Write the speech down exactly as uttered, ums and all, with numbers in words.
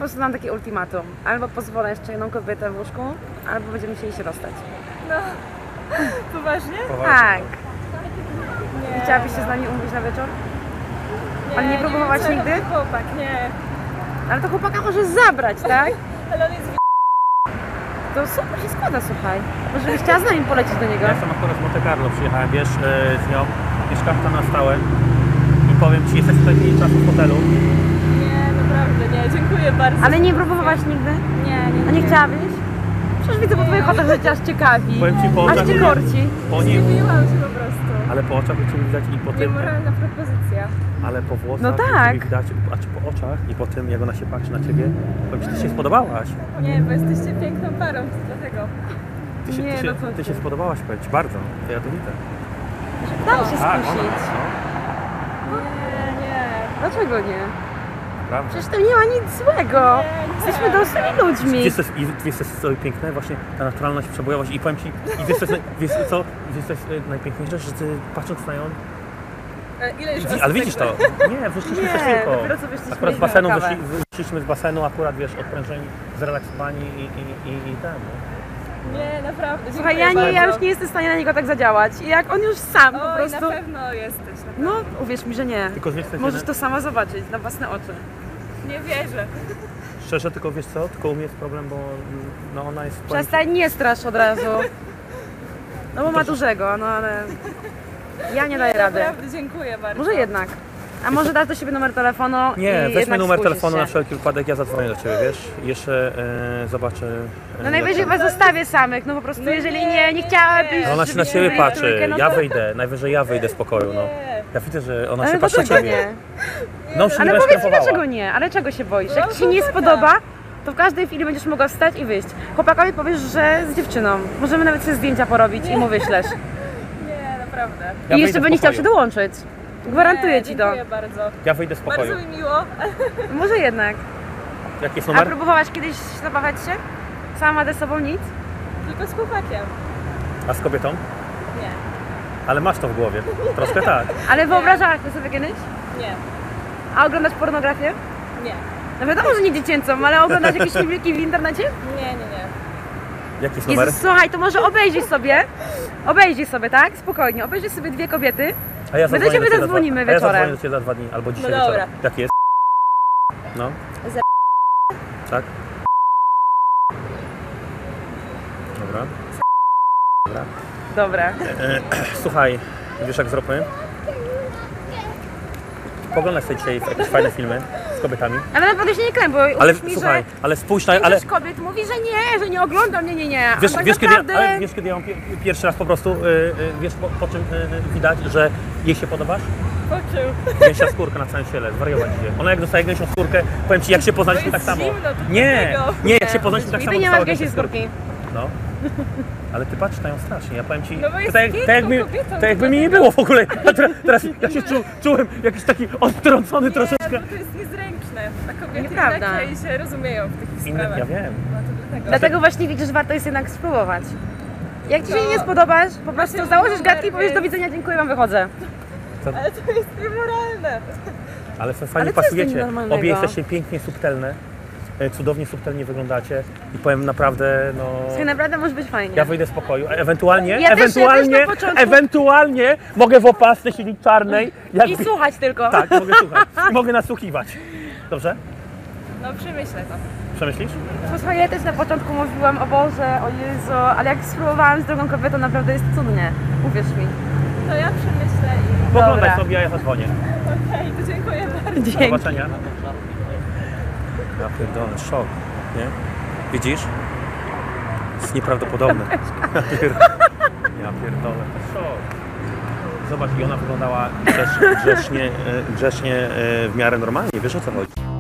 prostu mam takie ultimatum. Albo pozwolę jeszcze jedną kobietę w łóżku, albo będziemy musieli się rozstać. No, poważnie? Tak. Nie. Chciałabyś się z nami umówić na wieczór? Nie, Ale nie próbowałaś nie wiem, nigdy? co chłopak, nie. Ale to chłopaka możesz zabrać, tak? Ale on jest w... To super się składa, słuchaj. Może byś chciała z nami polecieć do niego? Ja sam akurat z Monte Carlo przyjechałem, wiesz, e, z nią. Mieszkam tam na stałe. I powiem ci, jesteś tutaj mniej czasu w hotelu. Nie, naprawdę nie, dziękuję bardzo. Ale nie próbowałaś nigdy? Nie, nie, A nie chciałabyś? Przecież widzę po twoich oczach, że cię aż ciekawi. Powiem ci po Aż oczach, cię korci. po nim, Zdziwiłam się po prostu. ale po oczach cię widać i po tym, Niemoralna propozycja. ale po włosach No tak. ciebie widać, a czy po oczach i po tym, jak ona się patrzy na ciebie, powiem ci, ty się spodobałaś. Nie, bo jesteście piękną parą, dlatego. Ty się, Nie, ty się, no co ty ty. się spodobałaś, powiem ci, bardzo. To ja to widzę. Dam się Tak, ona, skusić. no, Nie, nie. Dlaczego nie? prawda. Przecież to nie ma nic złego. Nie, nie. Jesteśmy dorosłymi ludźmi. Wiesz, co jest, i wiesz, co jest piękne? Właśnie ta naturalność, przebujowość i powiem ci, i wiesz, co jest, naj- wiesz co, wiesz, co jest e, najpiękniejsze, że ty patrząc na nią, A ile już Wi- osób ale widzisz tak to? Nie, wyszliśmy Nie, też tylko. dopiero co wyszliśmy Akurat z na basenu kawę. wyszli, wyszliśmy z basenu, akurat wiesz, odprężeni, zrelaksowani i, i, i, i ten. no. Nie, naprawdę. Słuchaj, dziękuję ja, nie, ja bardzo. już nie jestem w stanie na niego tak zadziałać. I jak on już sam po Oj, prostu... na pewno jesteś. Na pewno. No, uwierz mi, że nie. Tylko wiesz, co jest Możesz jeden- to sama zobaczyć na własne oczy. Nie wierzę. Szczerze, tylko wiesz co, tylko u mnie jest problem, bo no ona jest... powiem ci- Przestań, nie strasz od razu. No bo ma dużego, no ale... Ja nie daję rady. Naprawdę dziękuję bardzo. Może jednak. A może dasz do siebie numer telefonu i Nie, weźmy jednak numer spójrz telefonu się. na wszelki wypadek, ja zadzwonię do ciebie, wiesz? Jeszcze e, zobaczę... E, No najwyżej jak- was zostawię samych, no po prostu No jeżeli nie, nie, nie nie, chciałabyś... nie. No ona się na żebyśmy ciebie byli w patrzy, trójkę, no ja to... wyjdę, najwyżej ja wyjdę z pokoju, no. Nie. Ja widzę, że ona Ale się patrzy na dlaczego ciebie. nie? No już Ale nie powiedz mi skrępowała. dlaczego nie? Ale czego się boisz? Jak No, ci się nie chłopaka. spodoba, to w każdej chwili będziesz mogła wstać i wyjść. Chłopakowi powiesz, że z dziewczyną. Możemy nawet sobie zdjęcia porobić i mu wyślesz. Nie, naprawdę. Ja I wyjdę jeszcze z będzie chciał się pokoju. dołączyć. Gwarantuję Nie, ci to. Dziękuję bardzo. Ja wyjdę z pokoju. Bardzo mi miło. Może jednak. Jaki jest A numer? próbowałaś kiedyś zabawiać się? Sama ze sobą nic? Tylko z chłopakiem. A z kobietą? Nie. Ale masz to w głowie. Troszkę tak. Ale wyobrażałaś to sobie kiedyś? Nie. A oglądasz pornografię? Nie. No wiadomo, że nie dziecięcą, ale oglądasz jakieś filmiki w internecie? Nie, nie, nie. Jaki jest numer? Jezus, słuchaj, to może obejrzyj sobie. Obejrzyj sobie, tak? Spokojnie. Obejrzyj sobie dwie kobiety. A ja My do zadzwonię ciebie ciebie za zadzwonimy dwa- a ja wieczorem. zadzwonię do ciebie za dwa dni, albo dzisiaj No wieczorem. dobra. Jaki jest? No. Za- Tak? Dobra. Dobra. Dobra. E, słuchaj, wiesz jak zróbmy? Poglądaj sobie dzisiaj jakieś fajne filmy z kobietami. Ale naprawdę się nie kręp, bo Ale uwierz mi, słuchaj, że ale spójrz na... Ale, większość kobiet mówi, że nie, że nie oglądam, nie, nie, nie. A wiesz, tak wiesz, kiedy, ja, naprawdę... ale wiesz kiedy ja mam pi- pierwszy raz po prostu, y, y, wiesz po, po czym y, widać, że jej się podobasz? Poczuł. Gęsia skórka na całym ciele, zwariować się. Ona jak dostaje gęsią skórkę, powiem ci, jak się poznaliśmy Bo tak jest samo. zimno, to Nie, dlatego. nie, jak się poznaliśmy tak Nigdy samo. nie dostała masz gęsiej gęsię skórki. No. Ale ty patrz na nią strasznie, ja powiem ci, No bo jest to tak, piękną tak, jakby, kobietą, tak jakby to mnie nie dlatego. było w ogóle. A teraz, teraz ja się czu, czułem jakiś taki odtrącony Nie, troszeczkę. bo to jest niezręczne. A kobiety Nieprawda. inaczej się rozumieją w tych Inne, sprawach. ja wiem. No to dlatego. Dlatego właśnie widzisz, że warto jest jednak spróbować. Jak ci się To- nie spodobasz, po prostu Macie założysz numer, gadki i powiesz do więc- widzenia, dziękuję wam, wychodzę. Ale to jest niemoralne. Ale sobie fajnie Ale co jest pasujecie. nienormalnego? Obie jesteście pięknie subtelne. e, Cudownie subtelnie wyglądacie. I powiem naprawdę, no... Słuchaj, naprawdę może być fajnie. Ja wyjdę z pokoju. E- Ewentualnie, Ja też- ja ewentualnie, też na początku- ewentualnie mogę w opasce siedzieć czarnej. I Jakby, słuchać tylko. tak, mogę słuchać. I mogę nasłuchiwać. Dobrze? No przemyślę to. Przemyślisz? Słuchaj, ja też na początku mówiłam, o Boże, o Jezu, ale jak spróbowałam z drugą kobietą, naprawdę jest cudnie. Uwierz mi. To ja przemyślę i... Poglądaj Dobra. sobie, a ja zadzwonię. Okej, to dziękuję bardzo. Do Dzięki. zobaczenia. Ja pierdolę, szok, nie? Widzisz? To jest nieprawdopodobne. Ja pier- ja pierdolę, szok. Zobacz, i ona wyglądała grzecznie, grzecznie, e, grzecznie e, w miarę normalnie, wiesz o co chodzi?